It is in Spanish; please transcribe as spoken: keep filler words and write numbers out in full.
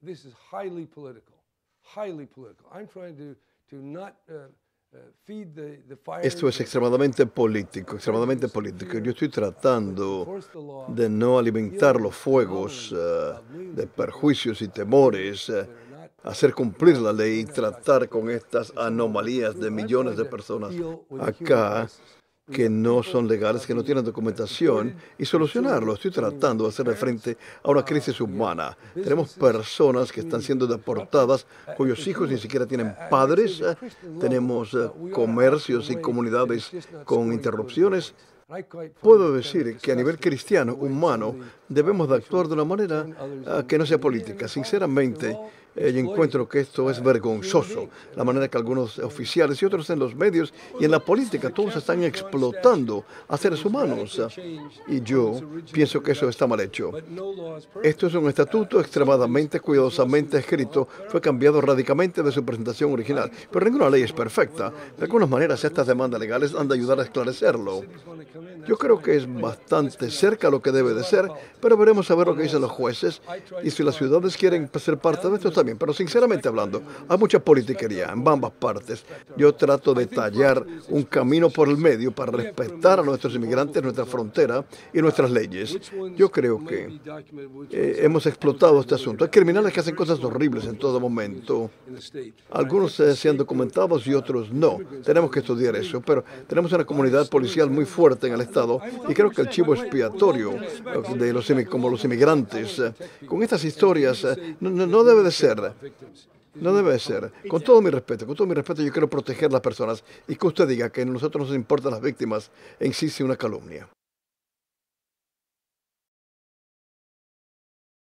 This is highly political, highly political. I'm trying to, to not uh, uh, feed the, the fire. Esto es extremadamente político, extremadamente político. Yo estoy tratando de no alimentar los fuegos uh, de perjuicios y temores, uh, hacer cumplir la ley y tratar con estas anomalías de millones de personas acá que no son legales, que no tienen documentación, y solucionarlo. Estoy tratando de hacerle frente a una crisis humana. Tenemos personas que están siendo deportadas, cuyos hijos ni siquiera tienen padres. Tenemos uh, comercios y comunidades con interrupciones. Puedo decir que a nivel cristiano, humano, debemos de actuar de una manera uh, que no sea política. Sinceramente, eh, yo encuentro que esto es vergonzoso, la manera que algunos oficiales y otros en los medios y en la política, todos están explotando a seres humanos. Y yo pienso que eso está mal hecho. Esto es un estatuto extremadamente cuidadosamente escrito, fue cambiado radicalmente de su presentación original, pero ninguna ley es perfecta. De algunas maneras, estas demandas legales han de ayudar a esclarecerlo. Yo creo que es bastante cerca a lo que debe de ser, pero veremos a ver lo que dicen los jueces y si las ciudades quieren ser parte de esto también. Pero sinceramente hablando, hay mucha politiquería en ambas partes. Yo trato de tallar un camino por el medio para respetar a nuestros inmigrantes, nuestra frontera y nuestras leyes. Yo creo que eh, hemos explotado este asunto. Hay criminales que hacen cosas horribles en todo momento. Algunos eh, se han documentado y otros no. Tenemos que estudiar eso, pero tenemos una comunidad policial muy fuerte en el Estado y creo que el chivo expiatorio de los, como los inmigrantes, con estas historias, no, no debe de ser. No debe de ser. Con todo mi respeto, con todo mi respeto, yo quiero proteger a las personas y que usted diga que a nosotros nos importan las víctimas, existe una calumnia.